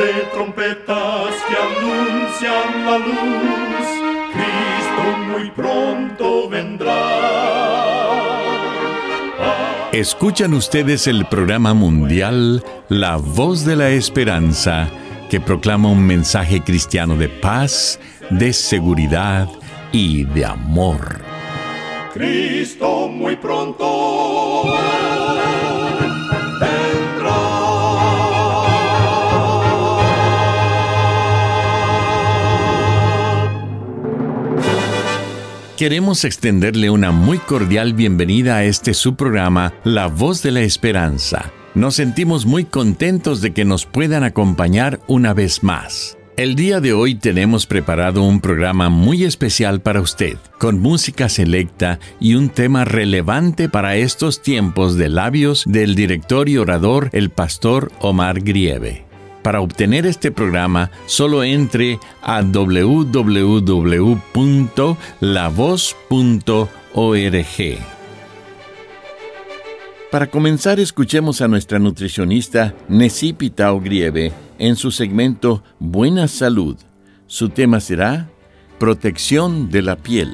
de trompetas que anuncian la luz, Cristo muy pronto vendrá. Escuchan ustedes el programa mundial La Voz de la Esperanza, que proclama un mensaje cristiano de paz, de seguridad y de amor. Cristo muy pronto vendrá. Queremos extenderle una muy cordial bienvenida a este su programa, La Voz de la Esperanza. Nos sentimos muy contentos de que nos puedan acompañar una vez más. El día de hoy tenemos preparado un programa muy especial para usted, con música selecta y un tema relevante para estos tiempos de labios del director y orador, el pastor Omar Grieve. Para obtener este programa, solo entre a www.lavoz.org. Para comenzar, escuchemos a nuestra nutricionista Nessie Pitao Grieve en su segmento Buena Salud. Su tema será Protección de la piel.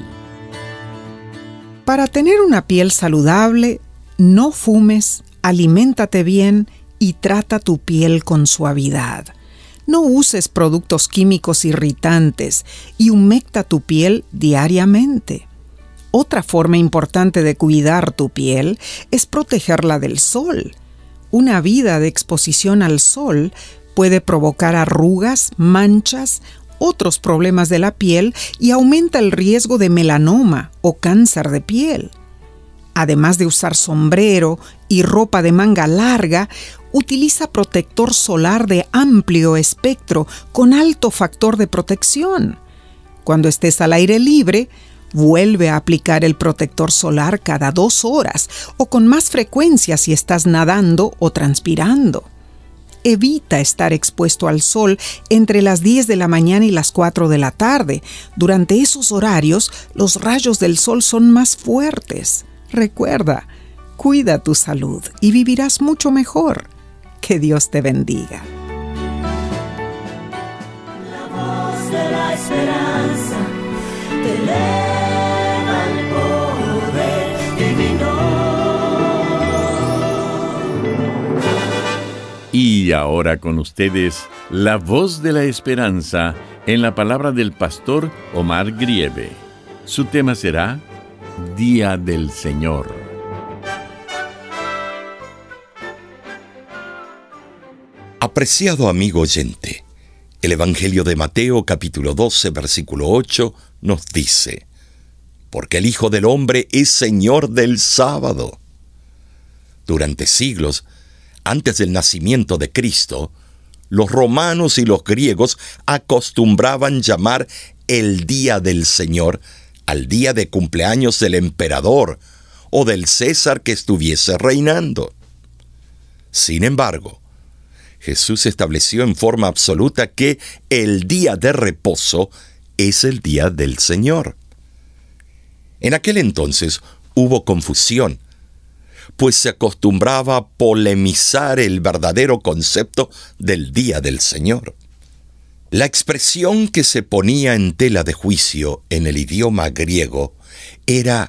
Para tener una piel saludable, no fumes, aliméntate bien y trata tu piel con suavidad. No uses productos químicos irritantes y humecta tu piel diariamente. Otra forma importante de cuidar tu piel es protegerla del sol. Una vida de exposición al sol puede provocar arrugas, manchas, otros problemas de la piel y aumenta el riesgo de melanoma o cáncer de piel. Además de usar sombrero y ropa de manga larga, utiliza protector solar de amplio espectro con alto factor de protección. Cuando estés al aire libre, vuelve a aplicar el protector solar cada 2 horas o con más frecuencia si estás nadando o transpirando. Evita estar expuesto al sol entre las 10 de la mañana y las 4 de la tarde. Durante esos horarios, los rayos del sol son más fuertes. Recuerda, cuida tu salud y vivirás mucho mejor. Que Dios te bendiga. La voz de la esperanza te eleva el poder divino. Y ahora con ustedes, La Voz de la Esperanza, en la palabra del pastor Omar Grieve. Su tema será Día del Señor. Apreciado amigo oyente, el Evangelio de Mateo capítulo 12, versículo 8 nos dice: porque el Hijo del Hombre es Señor del sábado. Durante siglos, antes del nacimiento de Cristo, los romanos y los griegos acostumbraban llamar el Día del Señor al día de cumpleaños del emperador o del César que estuviese reinando. Sin embargo, Jesús estableció en forma absoluta que el día de reposo es el día del Señor. En aquel entonces hubo confusión, pues se acostumbraba a polemizar el verdadero concepto del día del Señor. La expresión que se ponía en tela de juicio en el idioma griego era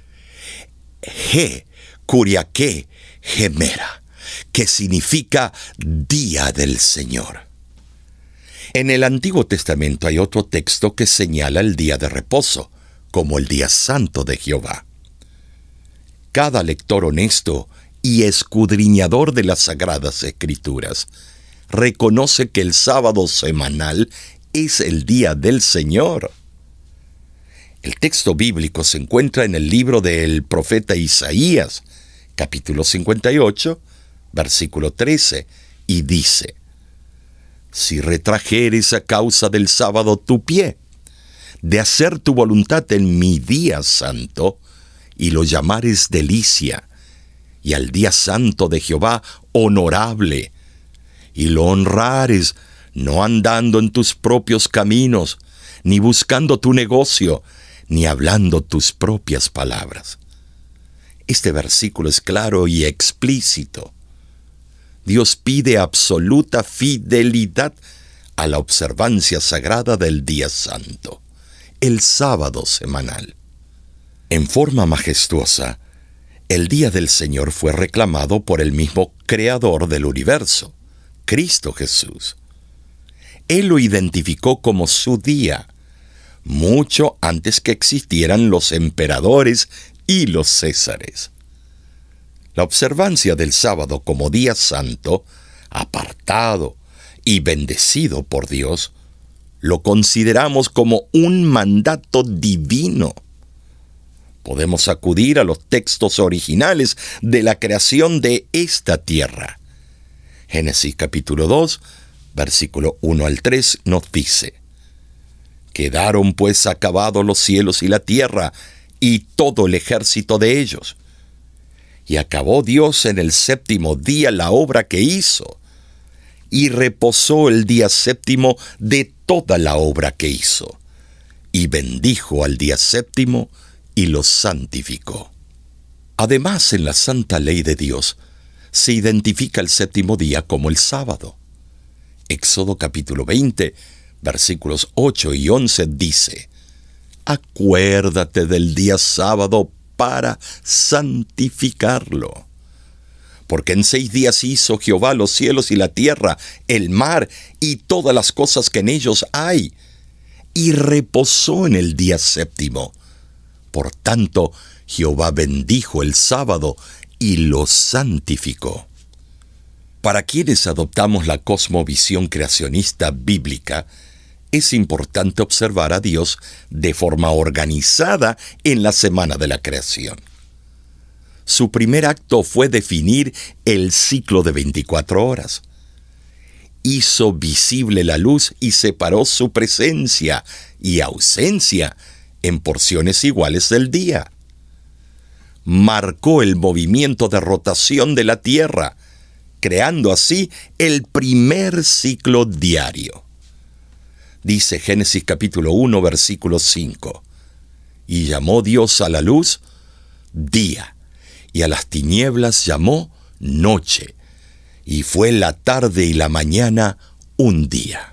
He, Kuriake, Gemera, que significa Día del Señor. En el Antiguo Testamento hay otro texto que señala el día de reposo, como el día santo de Jehová. Cada lector honesto y escudriñador de las Sagradas Escrituras reconoce que el sábado semanal es el día del Señor. El texto bíblico se encuentra en el libro del profeta Isaías, capítulo 58, versículo 13, y dice: si retrajeres a causa del sábado tu pie, de hacer tu voluntad en mi día santo, y lo llamares delicia, y al día santo de Jehová honorable, y lo honrares, no andando en tus propios caminos, ni buscando tu negocio, ni hablando tus propias palabras. Este versículo es claro y explícito. Dios pide absoluta fidelidad a la observancia sagrada del día santo, el sábado semanal. En forma majestuosa, el día del Señor fue reclamado por el mismo Creador del universo, Cristo Jesús. Él lo identificó como su día, mucho antes que existieran los emperadores y los césares. La observancia del sábado como día santo, apartado y bendecido por Dios, lo consideramos como un mandato divino. Podemos acudir a los textos originales de la creación de esta tierra. Génesis capítulo 2, versículo 1 al 3 nos dice: Quedaron pues acabados los cielos y la tierra, y todo el ejército de ellos. Y acabó Dios en el séptimo día la obra que hizo, y reposó el día séptimo de toda la obra que hizo, y bendijo al día séptimo y lo santificó. Además, en la santa ley de Dios se identifica el séptimo día como el sábado. Éxodo capítulo 20, versículos 8 y 11 dice: Acuérdate del día sábado para santificarlo. Porque en 6 días hizo Jehová los cielos y la tierra, el mar y todas las cosas que en ellos hay, y reposó en el día séptimo. Por tanto, Jehová bendijo el sábado y lo santificó. Para quienes adoptamos la cosmovisión creacionista bíblica, es importante observar a Dios de forma organizada en la semana de la creación. Su primer acto fue definir el ciclo de 24 horas. Hizo visible la luz y separó su presencia y ausencia en porciones iguales del día. Marcó el movimiento de rotación de la Tierra, creando así el primer ciclo diario. Dice Génesis capítulo 1, versículo 5: Y llamó Dios a la luz día, y a las tinieblas llamó noche, y fue la tarde y la mañana un día.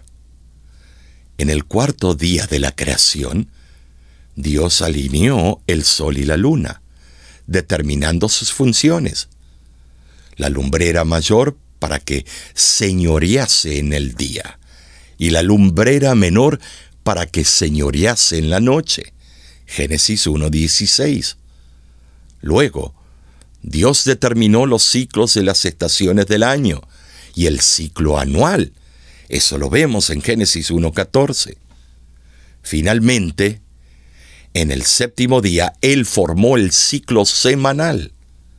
En el cuarto día de la creación, Dios alineó el sol y la luna, determinando sus funciones. La lumbrera mayor para que señorease en el día, y la lumbrera menor para que señorease en la noche. Génesis 1:16. Luego, Dios determinó los ciclos de las estaciones del año y el ciclo anual. Eso lo vemos en Génesis 1:14. Finalmente, en el séptimo día, Él formó el ciclo semanal.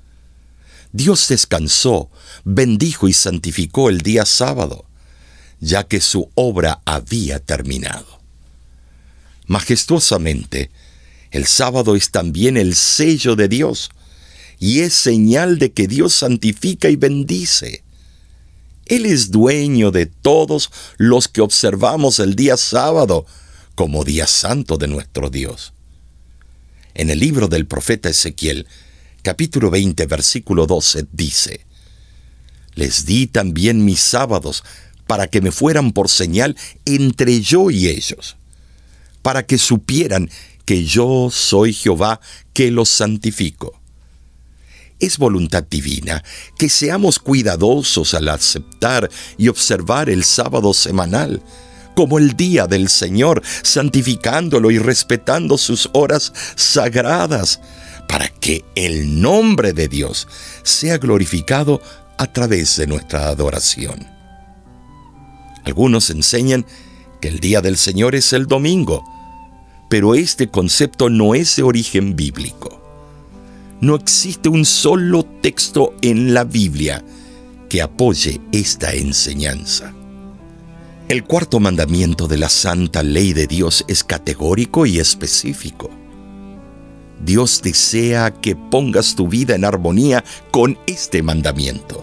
Dios descansó, bendijo y santificó el día sábado, ya que su obra había terminado. Majestuosamente, el sábado es también el sello de Dios, y es señal de que Dios santifica y bendice. Él es dueño de todos los que observamos el día sábado como día santo de nuestro Dios. En el libro del profeta Ezequiel, capítulo 20, versículo 12, dice: Les di también mis sábados para que me fueran por señal entre yo y ellos, para que supieran que yo soy Jehová que los santifico. Es voluntad divina que seamos cuidadosos al aceptar y observar el sábado semanal como el día del Señor, santificándolo y respetando sus horas sagradas, para que el nombre de Dios sea glorificado a través de nuestra adoración. Algunos enseñan que el día del Señor es el domingo, pero este concepto no es de origen bíblico. No existe un solo texto en la Biblia que apoye esta enseñanza. El cuarto mandamiento de la santa ley de Dios es categórico y específico. Dios desea que pongas tu vida en armonía con este mandamiento.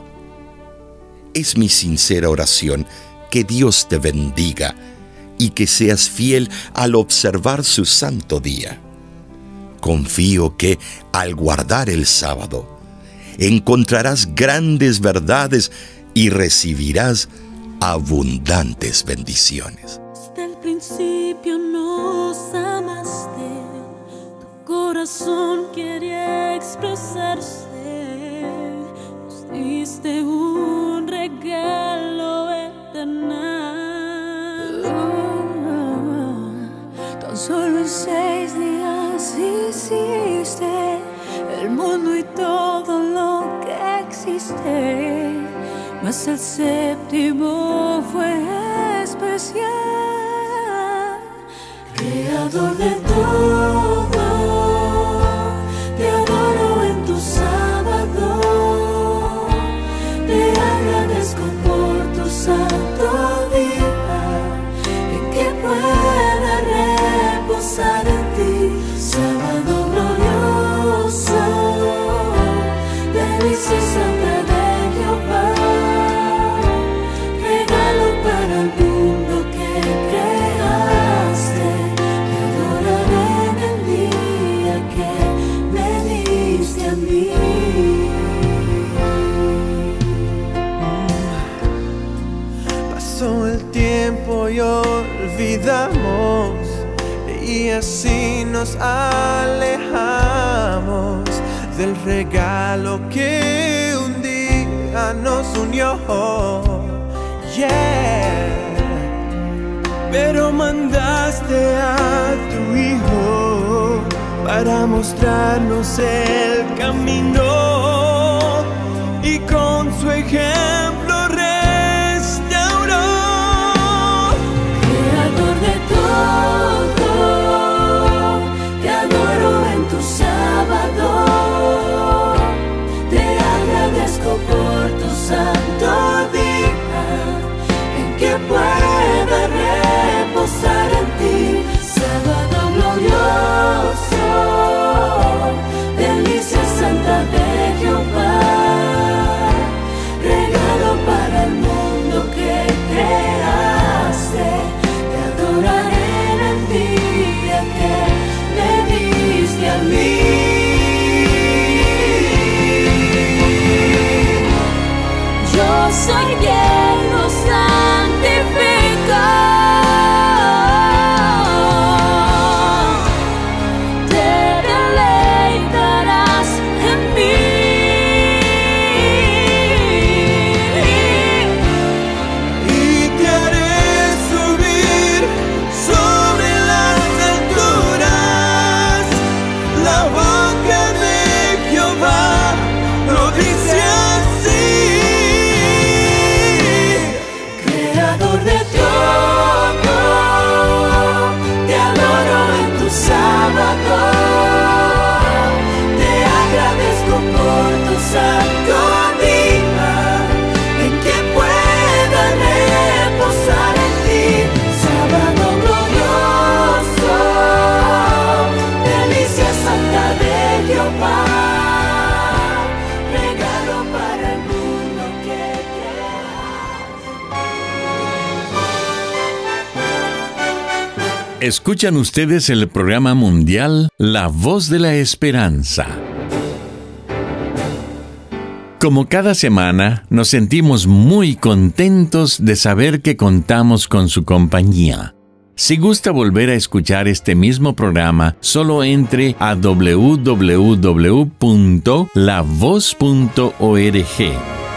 Es mi sincera oración que Dios te bendiga y que seas fiel al observar su santo día. Confío que, al guardar el sábado, encontrarás grandes verdades y recibirás abundantes bendiciones. Desde el principio nos amaste, tu corazón quiere expresarse, nos diste un regalo eterno. Tan solo en 6 días hiciste el mundo y todo lo que existe, mas el séptimo fue especial. Creador de todo, te adoro en tu sábado, te agradezco por tu santo día, en que pueda reposar en ti. Sábado glorioso, delicia santa de Jehová, regalo para el mundo que creaste. Te adoraré en el día que me diste a mí. Pasó el tiempo y olvidamos, y así nos alejamos del regalo que un día nos unió. Yeah. Pero mandaste a tu Hijo para mostrarnos el camino, y con su ejemplo restauró. Creador de todo, te adoro en tu sábado, te agradezco por tu santo día, en que pueda reposar en ti. Sábado glorioso, delicia santa de Jehová, regalo para el mundo que creaste. Te adoraré en el día que me diste a mí. Yo soy quien los santifica, te deleitarás en mí, Y te haré subir sobre las alturas. La boca de Jehová lo dice así. creador de todo, te adoro en tu sábado, te agradezco por tu santo día, en que pueda reposar en ti. Sábado glorioso, delicia santa de Jehová, regalo para el mundo que creas. Escuchan ustedes el programa mundial La Voz de la Esperanza. Como cada semana, nos sentimos muy contentos de saber que contamos con su compañía. Si gusta volver a escuchar este mismo programa, solo entre a www.lavoz.org.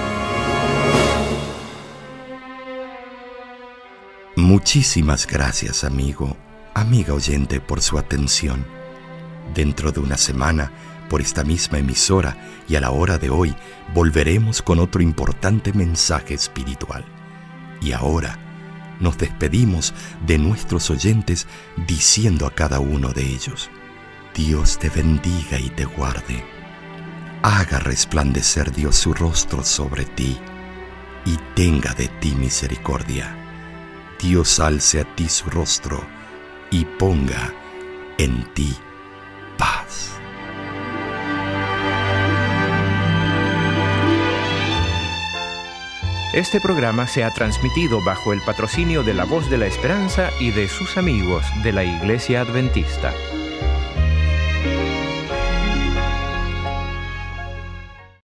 Muchísimas gracias, amigo, amiga oyente, por su atención. Dentro de una semana, por esta misma emisora y a la hora de hoy, volveremos con otro importante mensaje espiritual. Y ahora nos despedimos de nuestros oyentes diciendo a cada uno de ellos: Dios te bendiga y te guarde. Haga resplandecer Dios su rostro sobre ti y tenga de ti misericordia. Dios alce a ti su rostro y ponga en ti paz. Este programa se ha transmitido bajo el patrocinio de La Voz de la Esperanza y de sus amigos de la Iglesia Adventista.